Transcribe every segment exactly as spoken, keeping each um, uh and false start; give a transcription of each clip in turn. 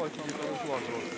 так нам повезла трохи.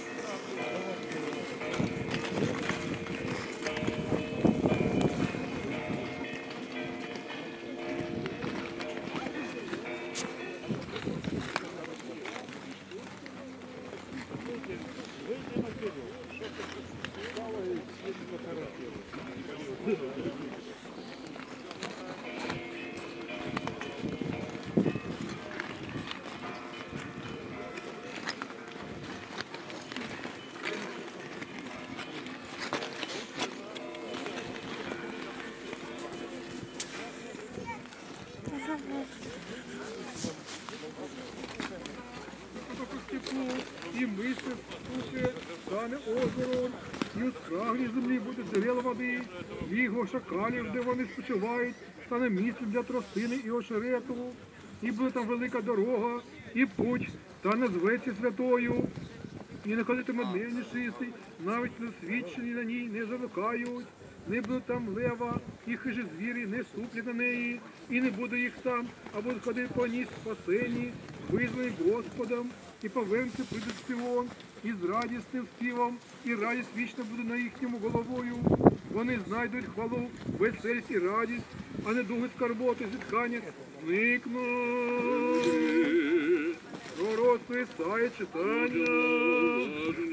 І мисля спуше, стане озером, і у скраглій землі буде джерело води, лігво шакалів, де вони спочивають, стане місцем для тростини і очерету, і буде там велика дорога, і путь, та назветься святою, і не ходитиме дневні чистий, навіть засвідчені на ній не замикають, не буде там лева, і хижі звірі не ступлять на неї, і не буде їх там, а будуть ходити по ній спасені, визвані Господом, і повернуться прийдуть в Сіон, і з радісним співом, і радість вічна буде на їхньому головою. Вони знайдуть хвалу, веселість і радість, а не дуги скарботи, зітхання зникнуть. Пророцтво Ісаї читання.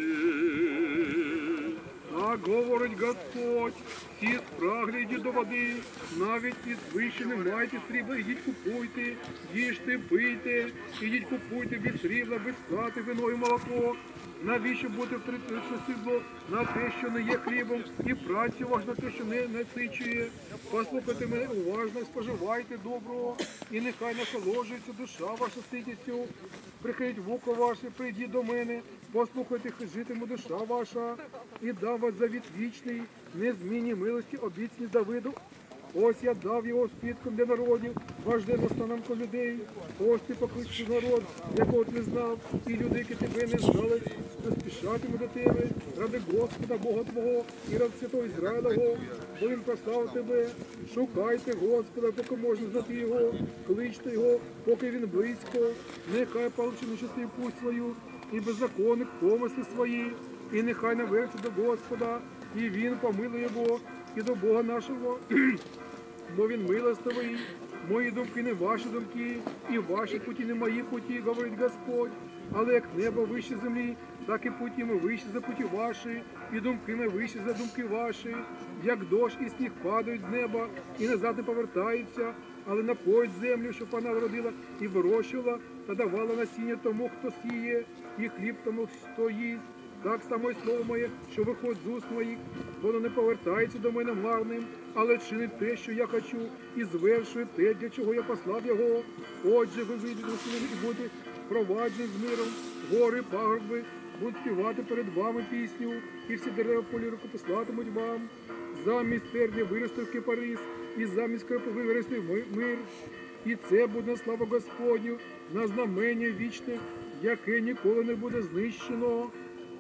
Так говорить Господь, всі спраглі йдіть до води, навіть із вище не майте срібла, ідіть купуйте, їжте, пийте, ідіть купуйте без срібла, без плати, вино і молоко. Навіщо бути втрачено срібло на те, що не є хлібом, і працю вашу на те, що не насичує? Послухайте мене уважно, споживайте доброго, і нехай насолоджується душа ваша ситістю. Прихиліть вуко ваше, прийдіть до мене, послухайте, житиме душа ваша, і дав вас завіт вічний, незмінні милості обіцяні Давиду. Ось я дав його спідком для народів, вождем останомко людей. Ось ти покличеш народ, якого ти не знав, і люди, які тебе не знали, поспішатимуть до тебе, ради Господа Бога твого і ради Святого Ізраїлого, бо він послав тебе. Шукайте Господа, поки можна знати його, кличте його, поки він близько. Нехай паличить нечистий путь свою, і беззаконник помисли свої, і нехай навернеться до Господа, і він помилує його, і до Бога нашого, бо він милостивий. Мої думки не ваші думки, і ваші путі не мої путі, говорить Господь. Але як небо вище землі, так і путі ми вище за путі ваші, і думки ми вище за думки ваші. Як дощ і сніг падають з неба, і назад не повертаються, але напоїть землю, щоб вона вродила і вирощувала, та давала насіння тому, хто сіє, і хліб тому, хто їсть. Так само й слово моє, що виходить з уст моїх, воно не повертається до мене марним, але чинить те, що я хочу, і звершує те, для чого я послав його. Отже, ви вийдете до сили і будете проваджені з миром, гори, пагорби, будуть співати перед вами пісню, і всі дерева полі рукопослатимуть вам. Замість терня виросте кипарис, і замість кропиви виросте мир. І це буде на славу Господню, на знамення вічне, яке ніколи не буде знищено.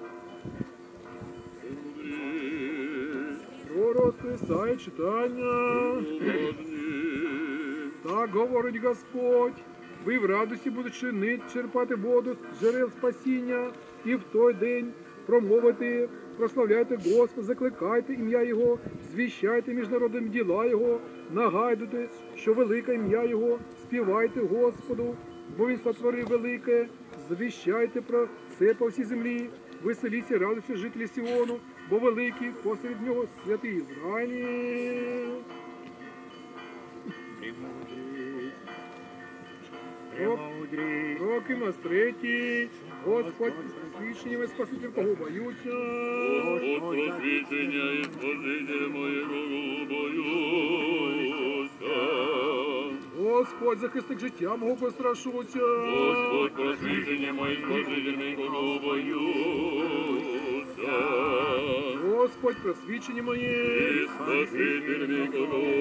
Пророцтво Ісаї читання. Так говорить Господь, ви в радості будете нить черпати воду з джерел спасіння, і в той день промовити, прославляйте Господа, закликайте ім'я Його, звіщайте між народом діла Його, нагадуйте, що велике ім'я Його, співайте Господу, бо Він сотворив велике, звіщайте про це по всій землі. Веселіться, радуйся, жителі Сіону, бо великий посеред нього святий Ізраїль. Роки в нас третій, Господь просвічення і Спаситель, кого боються. Господь просвічення і Спаситель моєго боюся. Господь захисник життя мого пострашуся. Господь просвічення моє Спаситель моєго боюся. Господь просвічення моє і Спаситель моєго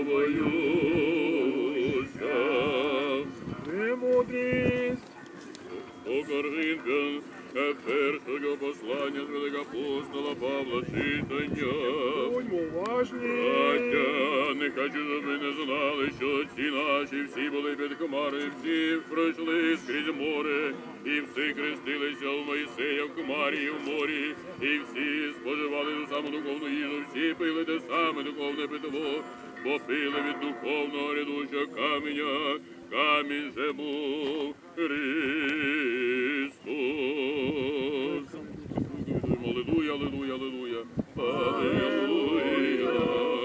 боюся. Премудрість. О картинка першого послання з великого апостола Павла читання. Будьмо уважні. Браття, не хочу, щоб ви не знали, що отці наші всі були під хмари, всі пройшли скрізь море, і всі хрестилися у Моїсея в хмарі і в морі, і всі споживали ту саму духовну їжу, всі пили те саме духовне питво, бо пили від духовного рядущого каменя, камінь же був Христос. Алілуя, алілуя, алілуя, алілуя,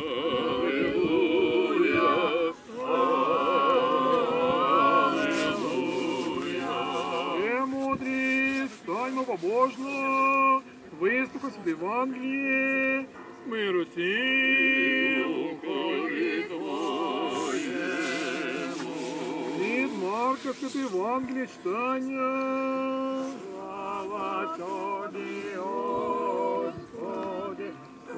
алілуя. Е, мудрі, станьмо побожно, виступи з Євангелії, миру всім. Від Марка святої Євангелія читання. Слава тобі, Господи,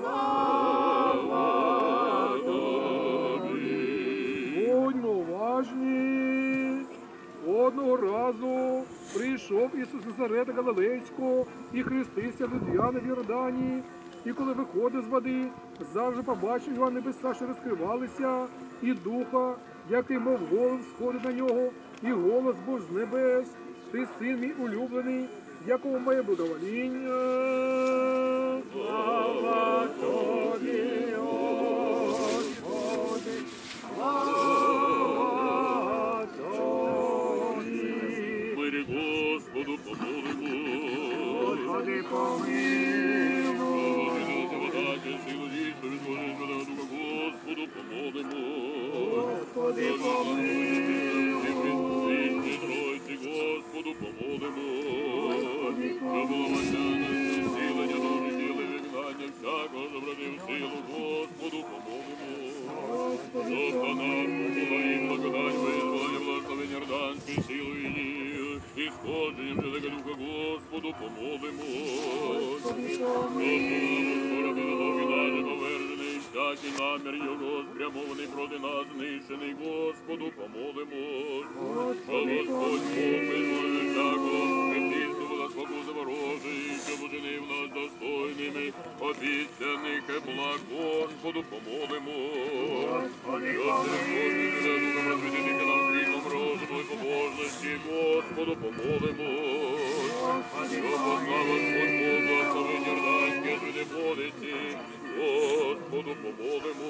слава тобі. Будьмо уважні. Одного разу прийшов Ісус з Назарета Галилейського і хрестився від Яна в Йордані. І коли виходив з води, завжди побачив його небеса, що розкривалися, і духа, який мов голос сходив на нього, і голос був з небес. Ти син мій улюблений, якому моє благовоління. Слава тобі, Господи, слава тобі. Мирі Господу помолимо. Господи, помилуй. Господу помолимо. Господи, помилуй. Господу помолимо. Господи, Щоб Богоматяна, зцілення душі, тіли, вигнання всякого забратив силу, Господу помолимо. Щоб по нам була і благодать, визволення, благословення Йорданської силою її, і сходженням Святого Духа, Господу помолимо. Господи, Щоб була скоро підготовки наші повержений, всякий намір його спрямований проти нас, знищений, Господу помолимо. Щоб Господь Бог визволив всякого притиснула спокуси ворожий, щоб учинив нас достойними обіцяних благ, Господу помолимо. Господи, Щоб Господи, Святим Духом розвідитися нам світлом розуму і побожності, Господу помолимо. Щоб познав Господь Бог благословення Йорданське, святи водиці, Господу помолимо.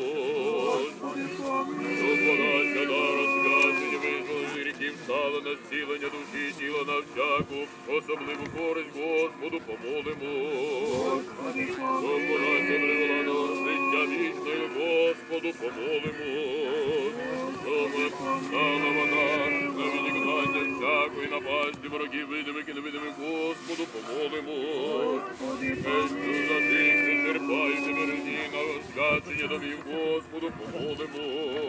Щоб благодаття дара свячення, визволення гріхів стала на зцілення душі і тіла на всяку особливу користь, Господу помолимо. Щоб благодаття привела до життя вічної, Господу помолимо. Щоб стала вона на відігнання всякої напасті ворогів видимих і невидимих, Господу помолимо. Честю за тих, що черпають бережні на освячення домів, Господу помолимо.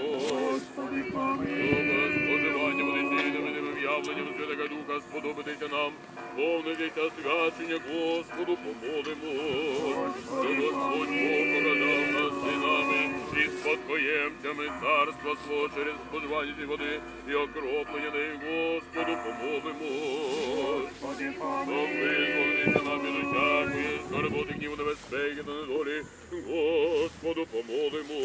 Щоб споживання водиці невидимим явленням Святого Духа сподобатися нам, повнитися свячення, Господу помолимо. Щоб Господь Бог показав нас синами і спадкоємцями царства свого через споживання цієї води і окроплення неї, Господу помолимо. Щоб визволитися нам від усякої скорботи, гніву, небезпеки та недолі, Господу помолимо.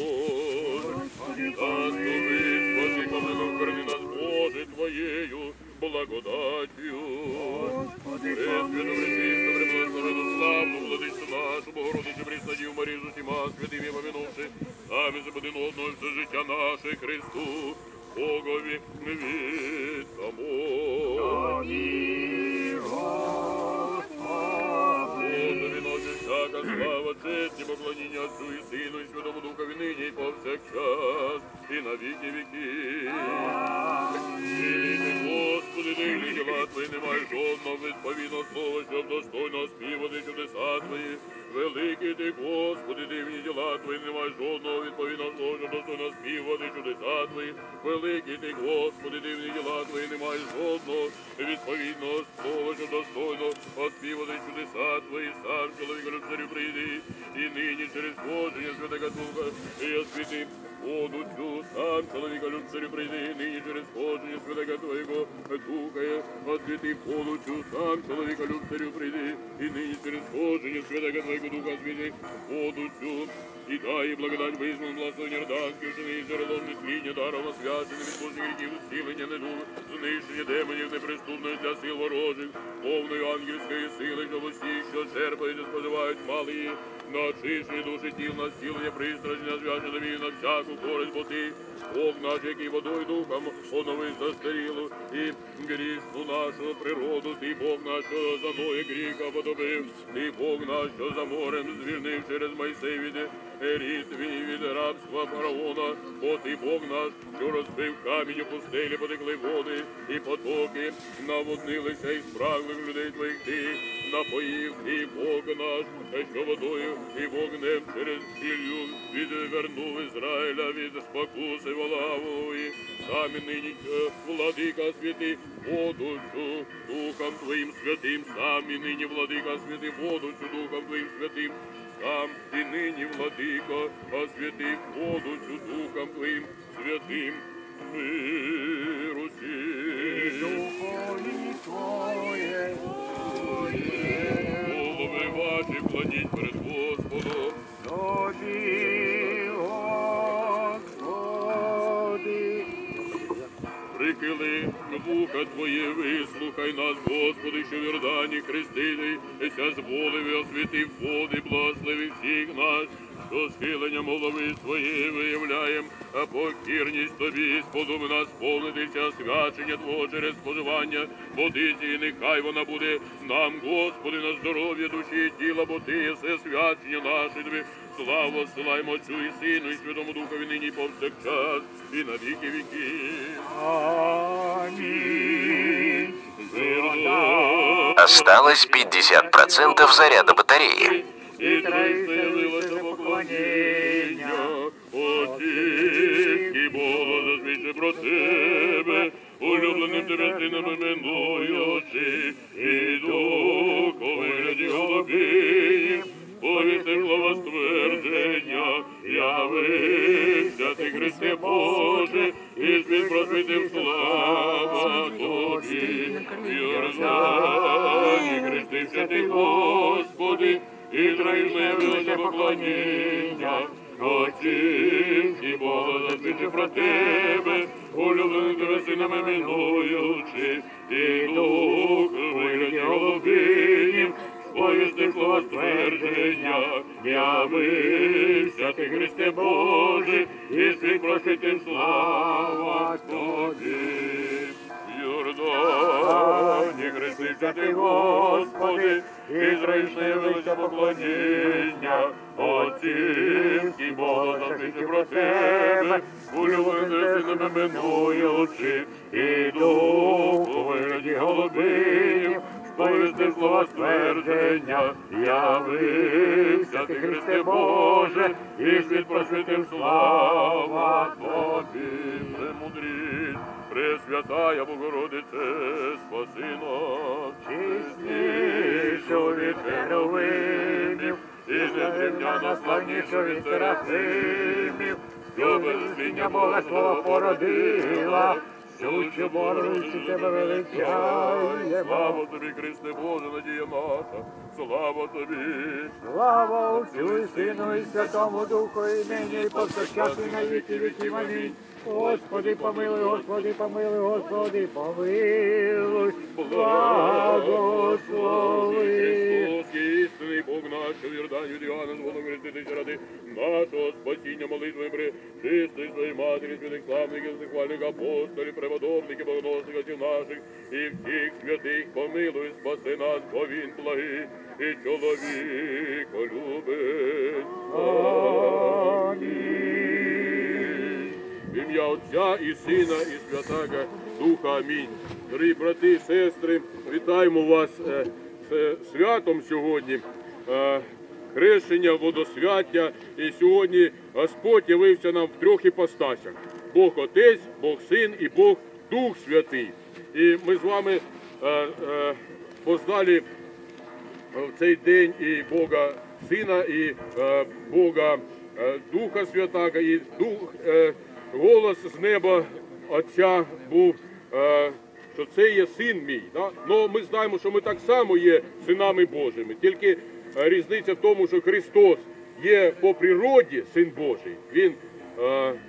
Заступи, спаси, помилуй, храни нас, Боже, Твоєю благодаттю. Пресвяту, пречисту, преблагословену, славну владичцю нашу, Богородицю, Преснодію Марію з усіма святими помінувши, самі за один одного все життя наше Христу, Богові віддамо. Боже, ночі всяка слава, честь і поклоніння Отцю і Сину і Святому Духові нині і повсякчас, і на віки віків. Господи, дивні діла Твої, немає жодного відповідного слова, щоб достойно співати чудеса Твої. Великий Ти, Господи, дивні діла Твої, немає жодного відповідного слова, щоб достойно співати чудеса Твої. Великий Ти, Господи, дивні діла Твої, немає жодного відповідного слова, щоб достойно оспівати чудеса Твої. Сам чоловік царю прийди, і нині через Боження Святого Духа, і освіти воду цю. Сам чоловіка царю прийди, і нині через Боження Святого Твоєго Духа, освіти воду цю. Сам чоловіка царю прийди, і нині через Боження Святого Твоєго Духа, освіти воду цю. І дай благодать визволим благословення Йорданської жени, джерелом нетління, даром освяченим від Божих гріхів, зцілення недуг, знищення демонів неприступної для сил ворожих, повною ангельської сили, що усі, що черпають і споживають мали, на очищення душі тіл, на зцілення пристраження, зв'яження війна, всяку користь, бо ти, Бог наш, який водою духом оновив застарілу і грішну нашу природу, ти Бог наш, що за Ноя гріха подобив, ти Бог наш, що за морем звільнив через Мойсей від рітві, від рабства фараона, бо ти Бог наш, що розбив камінь у пустелі, потекли води і потоки, наводнилися і спраглих людей твоїх ти, напоїв ти Бог наш, що водою і вогнем через сіллю відвернув Ізраїля від спокуси Валавої. Самі нині, владика святи, воду цю Духом Твоїм святим, самі нині, владика святи, воду цю Духом Твоїм святим, сам ти нині, владика, освяти воду цю Духом Твоїм святим, миру сій. Духові Твоє, Голови ваші кладіть перед Господом. Тобі, Господи. Прихили вуха Твоє, вислухай нас, Господи, що в Йордані хрестилися, зволив і освятив води, благослови всіх нас, що схиленням голови Твоєї виявляєм, а покірність Тобі, сподоби нас сповнитися свячення Твого через споживання водиці, і нехай вона буде нам, Господи, на здоров'я душі і тіла, бо Ти єси свячення наше Тобі. Славу посилаємо Отцю і Сину, і Святому Духові нині і повсякчас, і на віки віків. Аминь. Осталось пятьдесят процентов заряда батареи. І траїться поклоніння, Отільки Бога зазвичай про тебе, улюбленим тебе сином іменуючи, і дух у вигляді голубів, повісти слова ствердження, явився ти, Христе Боже, і світ просвітив слава Тобі. В Йордані хрестився ти, Господи, і троїжневилося поклоніння, Отільки Бога зазвичай про тебе, улюбленим тебе сином іменуючи, і дух у вигляді голубинів, повісти слова ствердження, явився ти, Христе Боже, і світ просвітив слава Тобі. В Йордані хрестився ти, Господи, і троїшневилося поклоніння, Отільки Бога зазвичай про тебе, улюбленим сином іменуючи, і дух у вигляді голубинів, повісти слова ствердження, явився ти, Христе Боже, і світ просвітив слава Тобі. Премудрість, Пресвятая Богородице, спаси нас. чеснішу від херовимів, і незрівняно славнішу від серафимів, що без звіння Бога слово породила, сючу Богородицю тебе величаємо. Слава Тобі, Христе Боже, надія наша, слава Тобі. Слава Отцю і Сину і Святому Духу, і нині, і повсякчас, і на віки віків. Амінь. Господи, помилуй, Господи, помилуй, Господи, помилуй, благослови. Христос, є істинний Бог наш, що в Йордані від Іоанна зволив хреститися ради нашого спасіння молитвою при чистої своїй матері, святих славників, захвальних апостолів, преподобників, богоносних отців наших і всіх святих помилуй, спаси нас, бо він благий і чоловіко любить. Амінь. В ім'я Отця і Сина, і Святого Духа. Амінь. Дорогі брати і сестри, вітаємо вас е, з святом сьогодні, е, хрещення, водосвяття. І сьогодні Господь явився нам в трьох іпостасях. Бог Отець, Бог Син і Бог Дух Святий. І ми з вами е, е, познали в цей день і Бога Сина, і е, Бога е, Духа Святого, і Дух, е, голос з неба Отця був, е, що це є син мій. Да? Но ми знаємо, що ми так само є синами Божими. Тільки е, різниця в тому, що Христос є по природі Син Божий. Він е,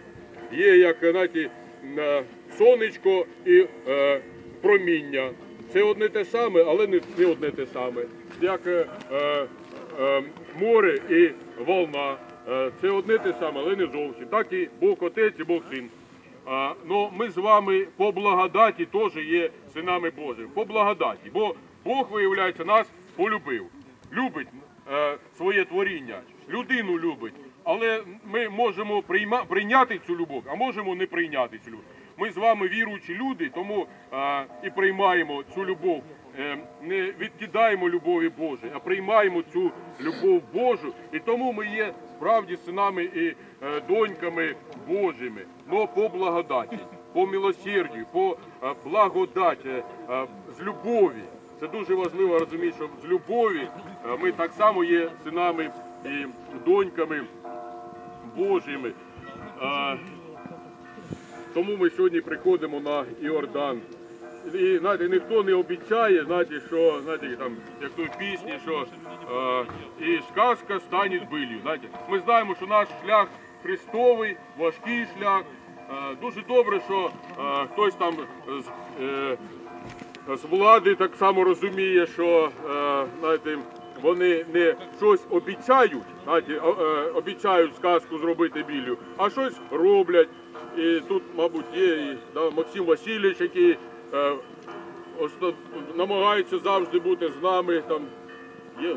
є як знаєте, е, сонечко і е, проміння. Це одне те саме, але не, не одне те саме. Як е, е, море і волна. Е, це одне те саме, але не зовсім. Так і Бог Отець і Бог Син. А, ну, ми з вами по благодаті теж є синами Божими. По благодаті. Бо Бог, виявляється, нас полюбив. Любить е, своє творіння. Людину любить. Але ми можемо прийма, прийняти цю любов, а можемо не прийняти цю любов. Ми з вами віруючі люди, тому е, і приймаємо цю любов. Е, не відкидаємо любові Божої, а приймаємо цю любов Божу. І тому ми є справді синами і е, доньками Божими. Но по благодаті, по милосердю, по е, благодаті, е, з любові. Це дуже важливо розуміти, що з любові е, ми так само є синами і доньками Божими. Е, тому ми сьогодні приходимо на Іордан. І, знаєте, ніхто не обіцяє, знаєте, що, знаєте, там, як той пісні, що е, і сказка стане билью. Знаєте, ми знаємо, що наш шлях Христовий, важкий шлях. Е, дуже добре, що е, хтось там з, е, з влади так само розуміє, що, е, знаєте, вони не щось обіцяють, знаєте, е, обіцяють сказку зробити біллю, а щось роблять. І тут, мабуть, є і да, Максим Васильович, який е, оста, намагається завжди бути з нами. Там, є,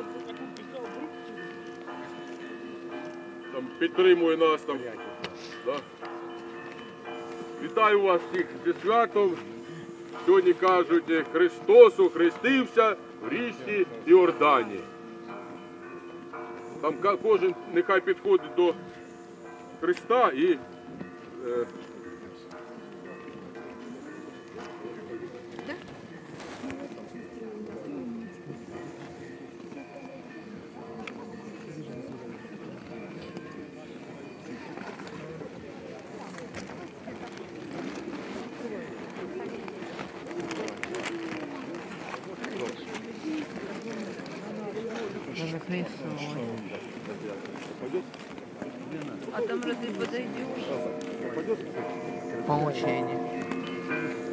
там, підтримує нас. Там, да. Вітаю вас всіх зі святом. Сьогодні кажуть, Христос охрестився в річці Іордані. Там кожен нехай підходить до Христа і е, А там разве подойдешь? По очереди.